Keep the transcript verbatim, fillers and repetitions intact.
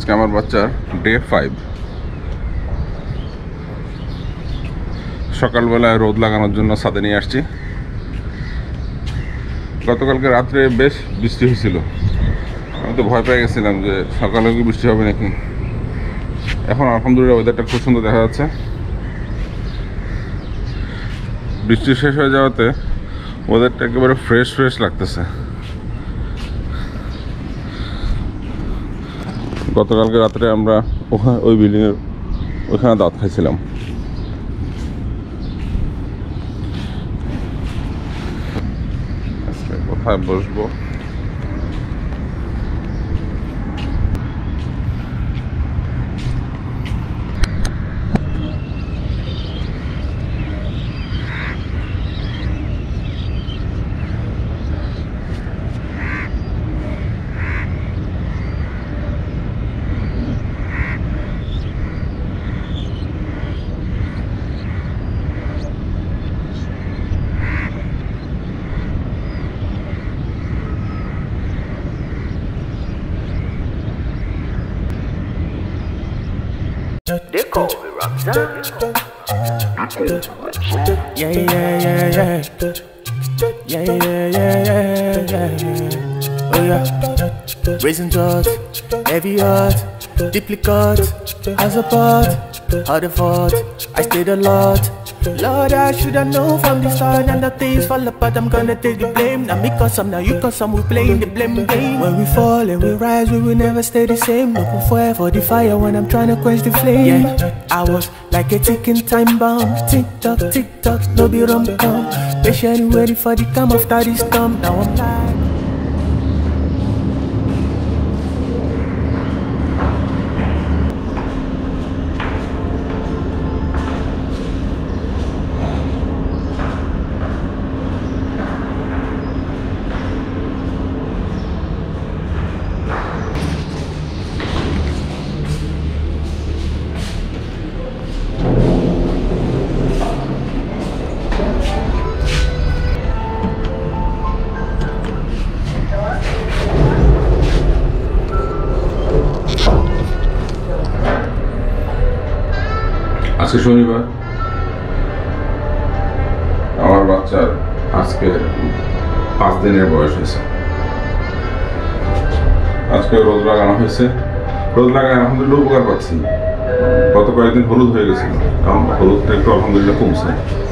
আজকে আমার বাচ্চার ডে ফাইভ। সকালবেলায় রোদ লাগানোর জন্য ছাদে নিয়ে আসছি। গতকালকে রাত্রে বেশ বৃষ্টি হয়েছিল, আমি তো ভয় পেয়ে গেছিলাম যে সকালে কি বৃষ্টি হবে নাকি। এখন আলহামদুলিল্লাহ ওয়েদারটা খুব সুন্দর দেখা যাচ্ছে। বৃষ্টি শেষ হয়ে যাওয়াতে ওয়েদারটা একেবারে ফ্রেশ ফ্রেশ লাগতেছে। গতকালকে রাত্রে আমরা ওখানে ওই বিল্ডিংয়ের ওইখানে দাঁত খাইছিলাম। আজকে কোথায় বসবো? They call me Rockstar. Yeah, yeah, yeah, yeah. Yeah, yeah, yeah, yeah, yeah. Oh yeah. Raising thoughts, heavy heart, deeply cut, as a part, hard fought. I stayed a lot. Lord, I should've known from the start. And the things fall apart, I'm gonna take the blame. Now me cause some, now you cause some, we playing the blame game. When we fall and we rise, we will never stay the same. Looking forever for the fire when I'm trying to quench the flame. Yeah, I was like a ticking time bomb. Tick tock, tick tock, no be rum come. Patient waiting for the come after this storm. Now I'm tired. আজকে শনিবার, আমার বাচ্চার আজকে পাঁচ দিনের বয়স হয়েছে। আজকে রোদ লাগানো হয়েছে। রোদ লাগায় আলহামদুলিল্লাহ উপকার পাচ্ছি। গত কয়েকদিন হলুদ হয়ে গেছিল, কারণ হলুদটা একটু আলহামদুলিল্লাহ কমছে।